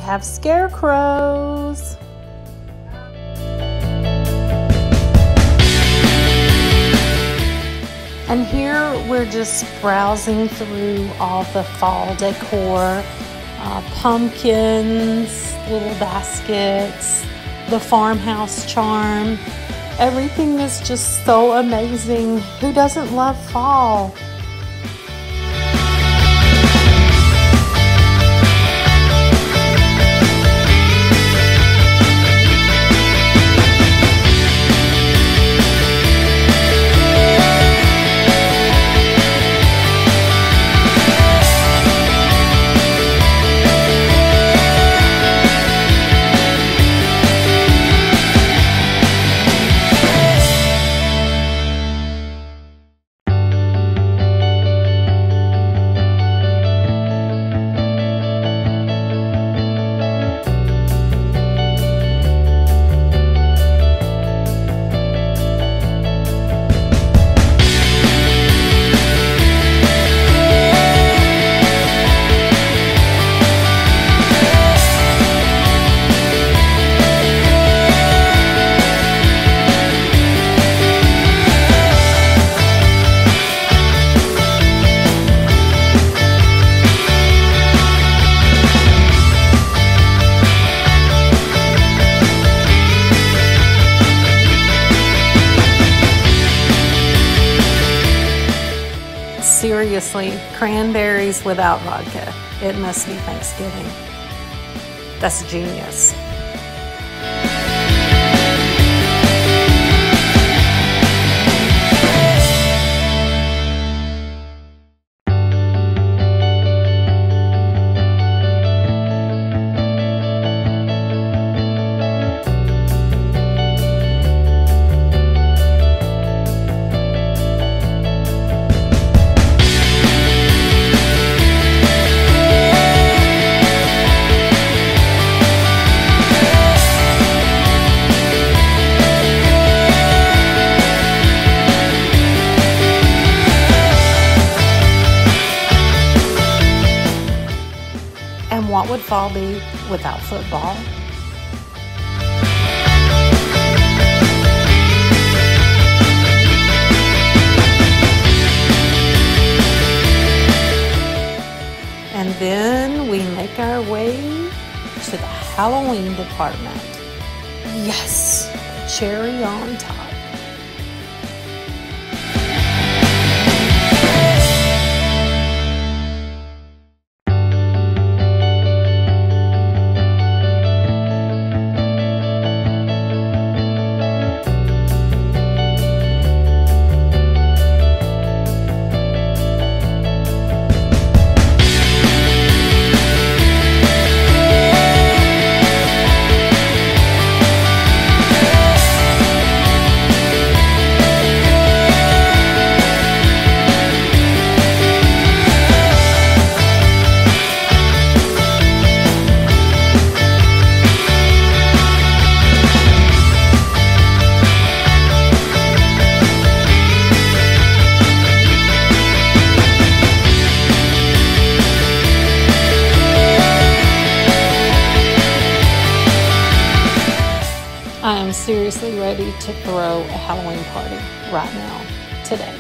have scarecrows. And here we're just browsing through all the fall decor, pumpkins, little baskets, the farmhouse charm. Everything is just so amazing. Who doesn't love fall? Seriously, cranberries without vodka. It must be Thanksgiving. That's genius. And what would fall be without football? And then we make our way to the Halloween department. Yes, cherry on top. I am seriously ready to throw a Halloween party right now, today.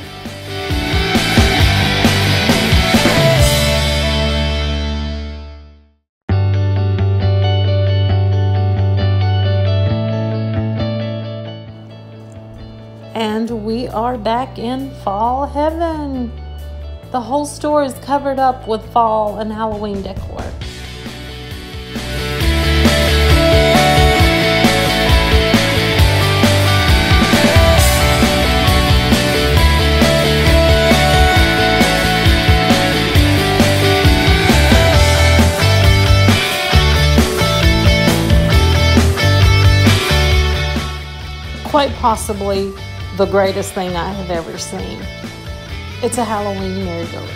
And we are back in fall heaven. The whole store is covered up with fall and Halloween decor. Quite possibly the greatest thing I have ever seen. It's a Halloween merry-go-round.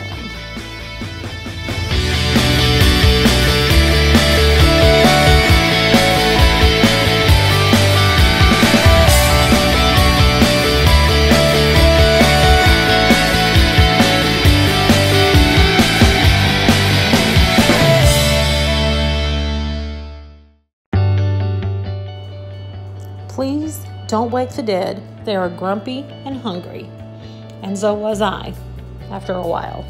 wake the dead, they are grumpy and hungry. And so was I, after a while.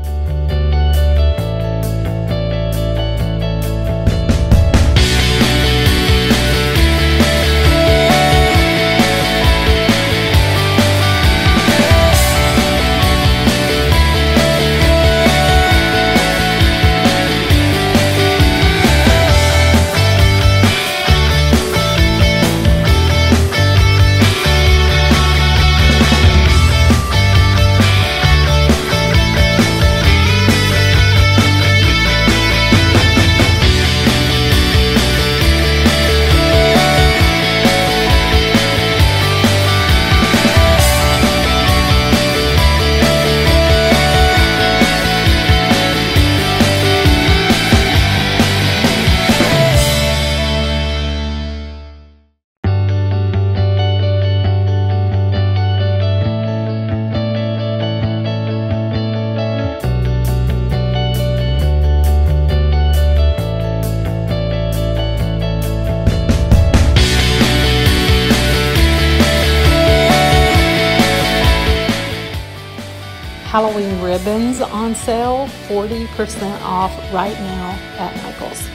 Halloween ribbons on sale, 40% off right now at Michael's.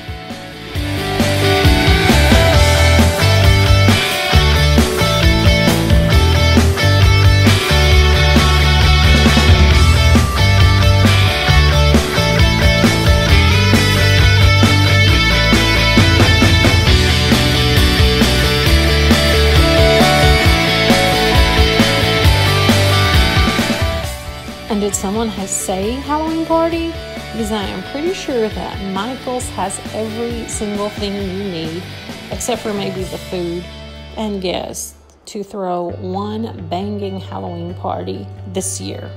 And did someone say Halloween party? Because I am pretty sure that Michael's has every single thing you need, except for maybe the food and guests, to throw one banging Halloween party this year.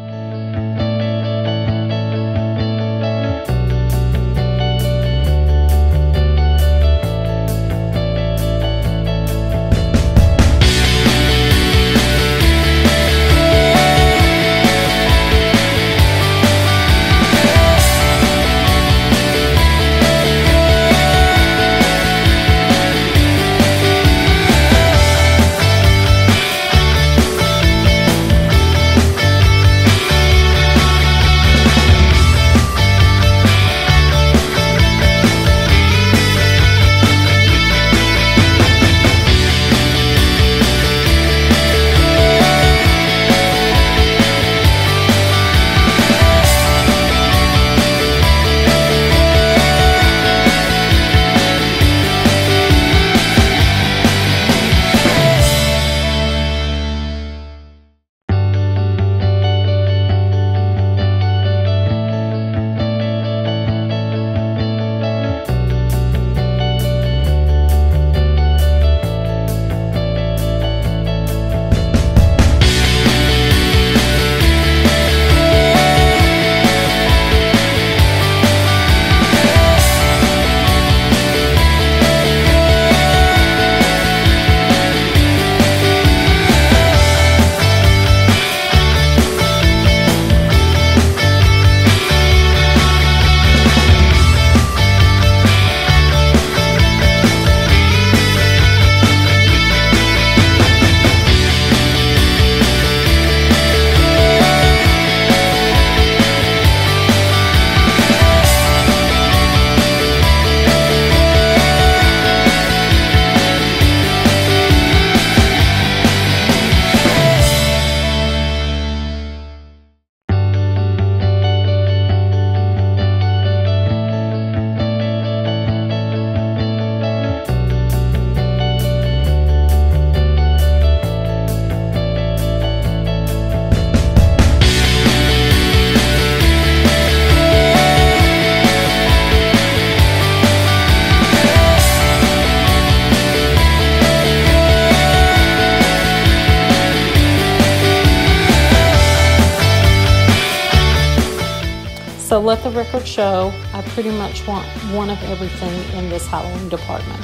So let the record show, I pretty much want one of everything in this Halloween department.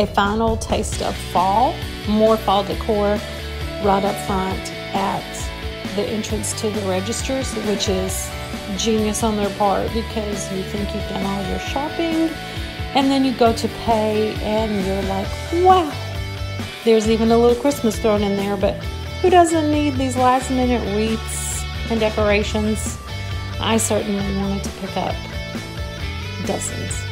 a final taste of fall, more fall decor right up front at the entrance to the registers, which is genius on their part because you think you've done all your shopping and then you go to pay and you're like, wow, there's even a little Christmas thrown in there, but who doesn't need these last minute wreaths and decorations? I certainly wanted to pick up dozens.